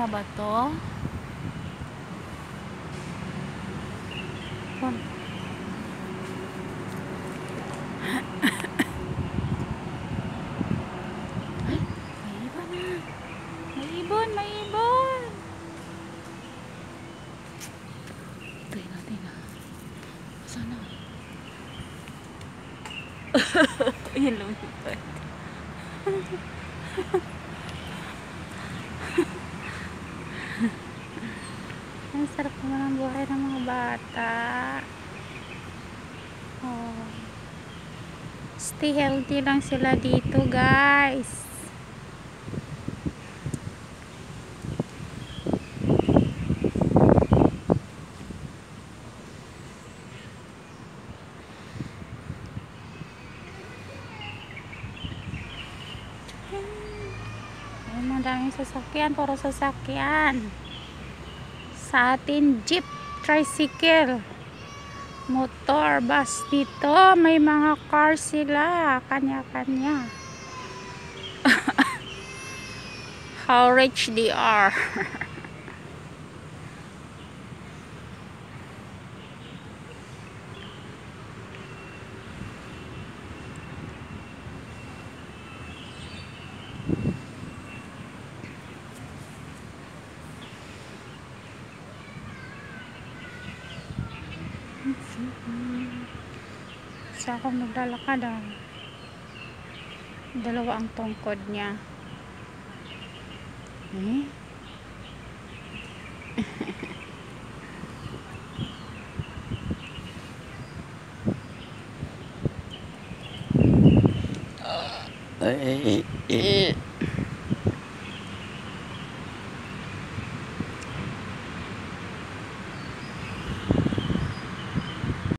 ba to? Ay, may ibon na. May ibon, may ibon. Tayo natin na. Sana. Ayan, lumipad. Ang sarap naman ang buhay ng mga bata. Oh. Stay healthy lang sila dito, guys. Ay, madaming sasakyan, puro sasakyan. Sa atin, jeep, tricycle, motor, bus. Dito may mga car sila, kanya-kanya. How rich they are. Isa akong naglalakad, dalawa ang tungkod niya.